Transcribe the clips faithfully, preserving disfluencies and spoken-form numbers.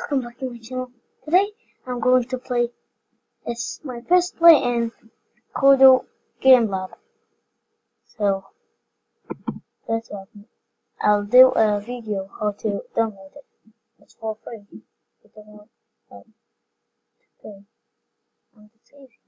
welcome back to my channel. Today I'm going to play, it's my first play in Kodo Game Lab. So let's open it. I'll do a video how to download it. It's for free. You don't want uh, to pay. And it's easy.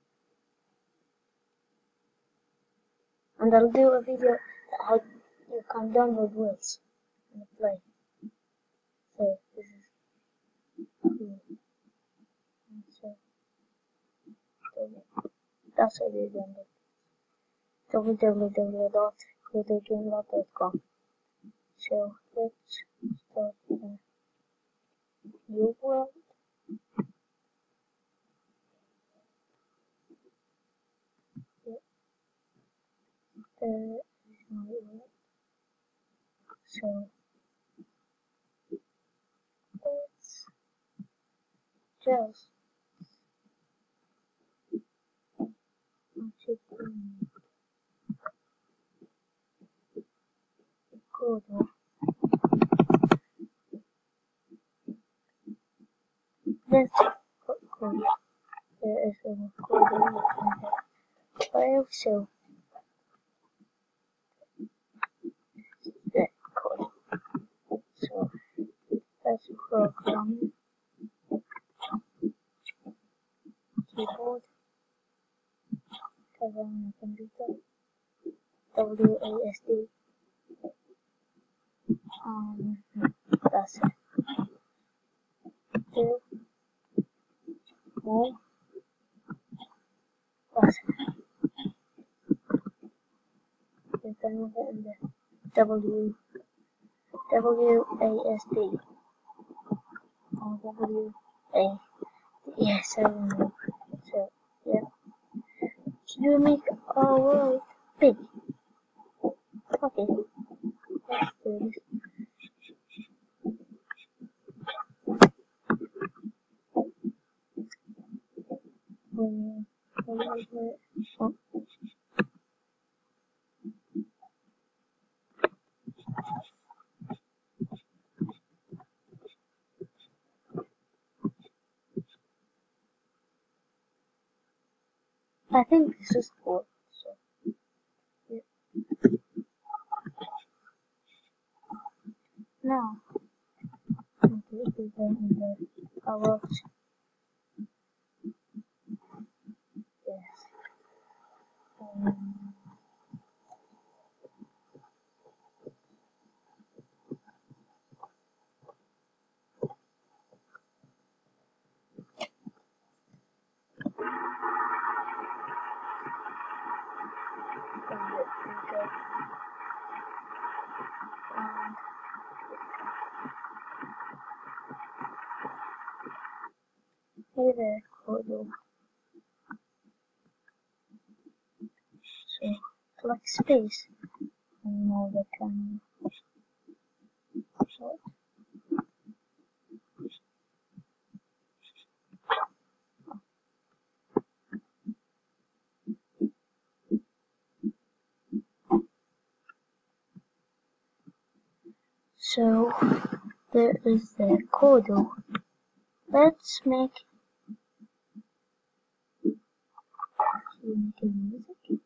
And I'll do a video how you can download worlds and play. So this is cool. So that's what you download. w w w dot kodo game lab dot com. So let's start a new world. Yep. There is my world. So let's just Kodo. Let's put Kodo. There is a Kodo file, so that Kodo. So let's program keyboard, cover on the computer, W A S D. Um, that's it. Do more. That's it. You can move it in the W W A S D or W A. Yes, I remember. So yeah, should we make our world big? Okay, let's do this. Um, oh. I think this is cool. So yeah. Now I'm going to go in the our yes. Um, Hey there, Kodo. So select space and now the camera. So, so there is the Kodo. Let's make we make a music.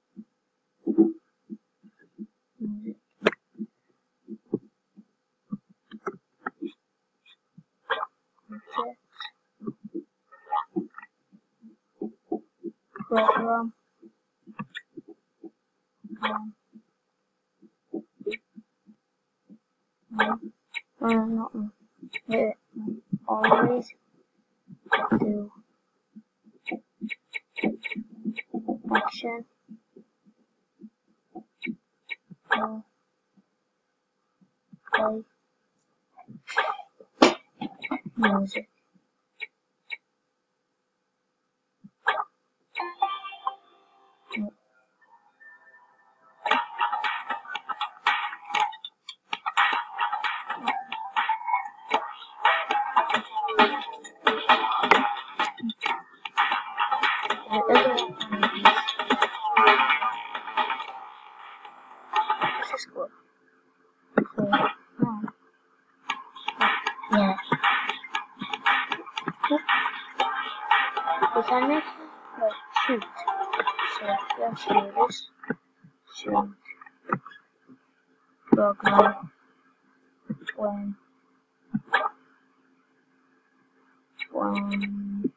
Music. Object. Program. Um, no, no, not no. Here, always do action. Uh, play music. No. The other one is this is cool. So now, yeah. animation like shoot. So let's do this. Shoot program when when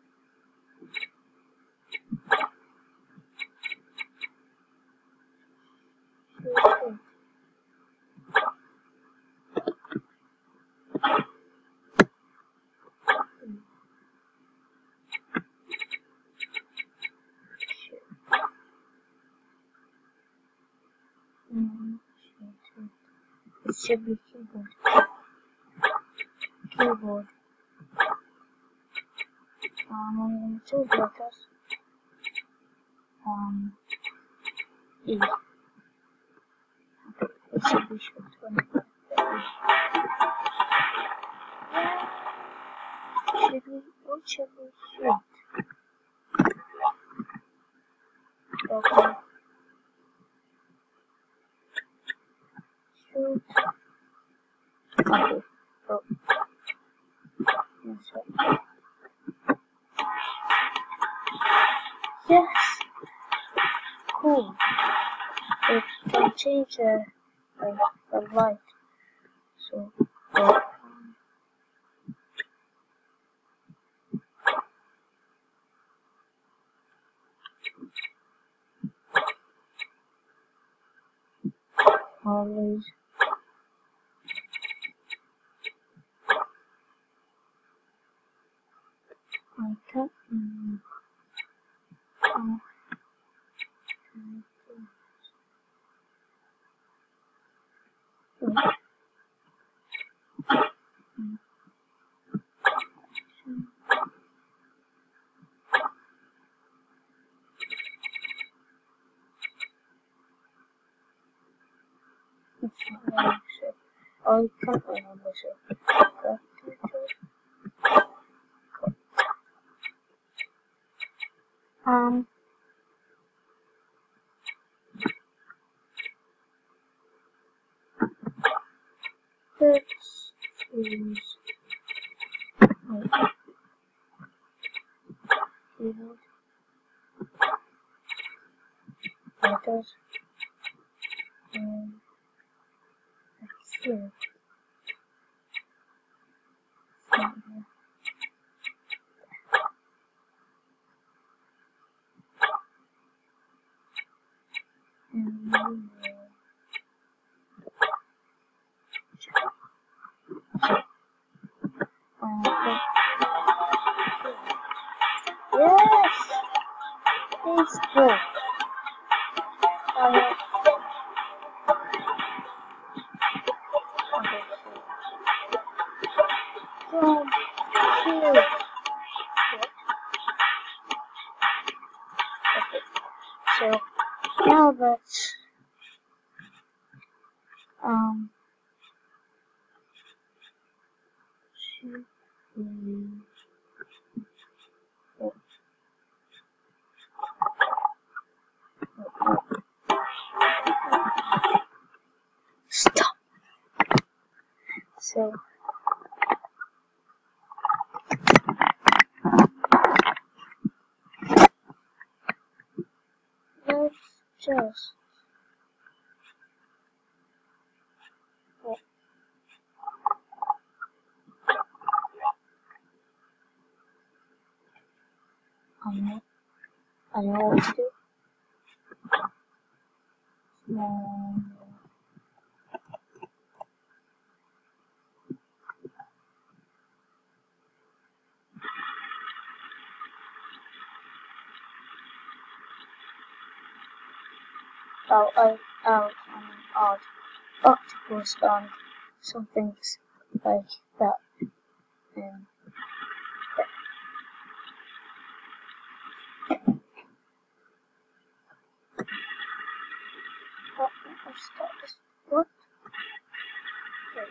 shoot. Mm, shoot. It should be keyboard. Keyboard. Um, I'm going to do letters. Um, E. Okay, it should be shoot. Should we? What should we shoot? Okay. Shoot. Okay. Oh. That's right. Yes. Cool. It can change the, the, the light. So, uh, always I can't mm, uh, uh, it's not really sure. I can't remember sure. Um, let's choose wait, keyboard, letters, and let's see. And um, yes, it's good. Uh, okay, so, from here, okay, so now that um, should we oh, oh, oh. Stop. So let's just oh, I know I know what to do. Um, oh, I out an odd octopus on some things like that. And oh, I'll start this. What? Wait.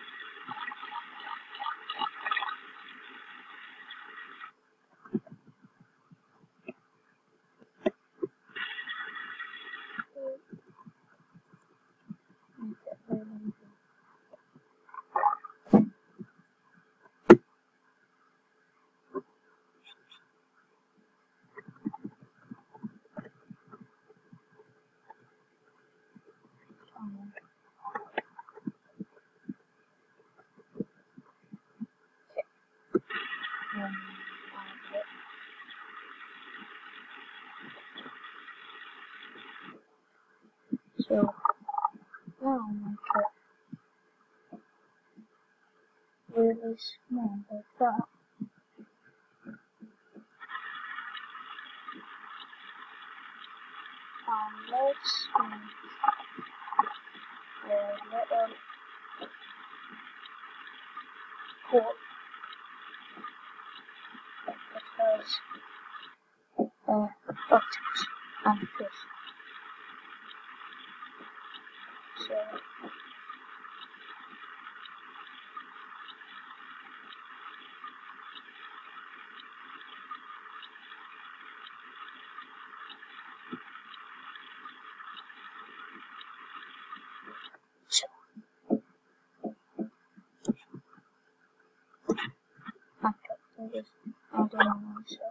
really small like that. Um, let's make a little hole that has uh, octopus and fish. So So, I'm talking this. I don't know. So,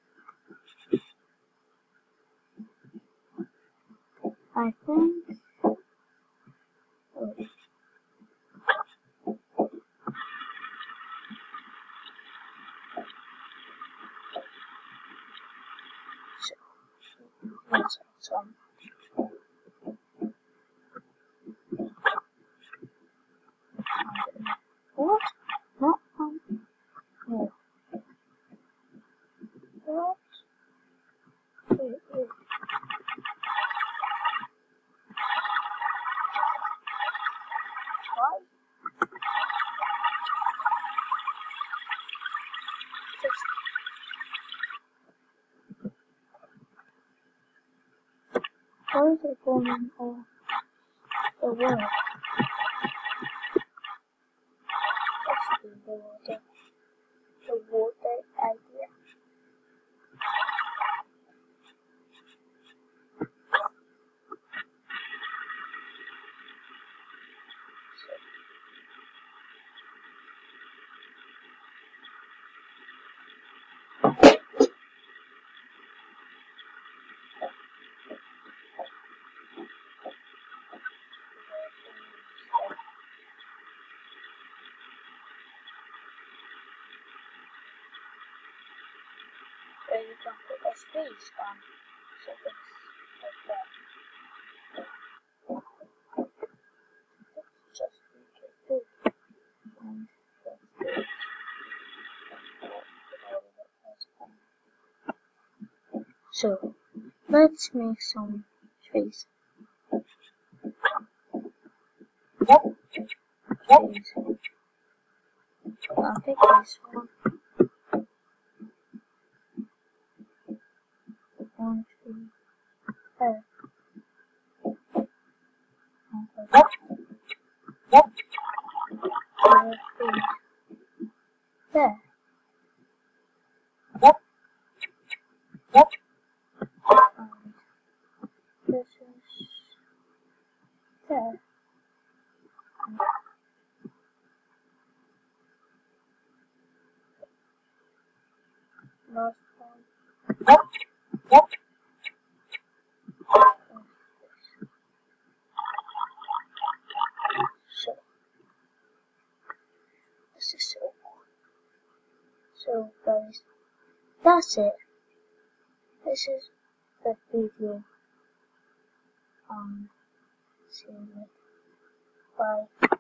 I think. Oh, so, let's add some. What? Not one. No. What? Wait, wait. Why? Just. Why is it going on the wall? That's the water. The water idea. Where you can put a space on. So it's like that. Let's just make it big. And that's it. So, let's make some trees. Trees. I'll pick this one. One tree. There. Another tree. There. And this is there. Last one. So, this is so cool. So, guys, that's it. This is the video. Um, see you later. Bye.